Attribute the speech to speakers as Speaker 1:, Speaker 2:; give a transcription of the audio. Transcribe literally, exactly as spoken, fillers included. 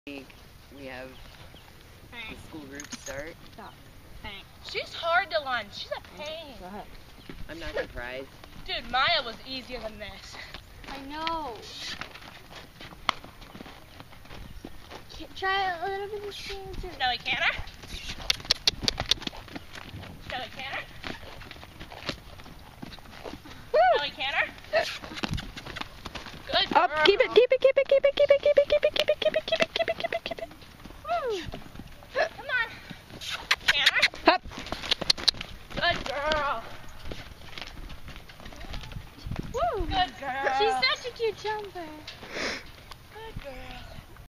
Speaker 1: week we have the school group start.
Speaker 2: Stop. Hank. She's hard to lunch. She's a pain.
Speaker 1: Go ahead. I'm not surprised.
Speaker 2: Dude, Maya was easier than this.
Speaker 3: I know. Try a little bit of steam too.
Speaker 2: Snowy canner? Snowy canner? Snowy canner? Good girl.
Speaker 4: Up, keep it, keep it, keep it, keep it, keep it, keep it, keep it, keep it, keep it, keep it, keep it, keep it, keep it.
Speaker 2: Woo. Come on. Canner?
Speaker 4: Up.
Speaker 2: Good girl.
Speaker 3: Woo.
Speaker 2: Good girl.
Speaker 3: She's such a cute jumper.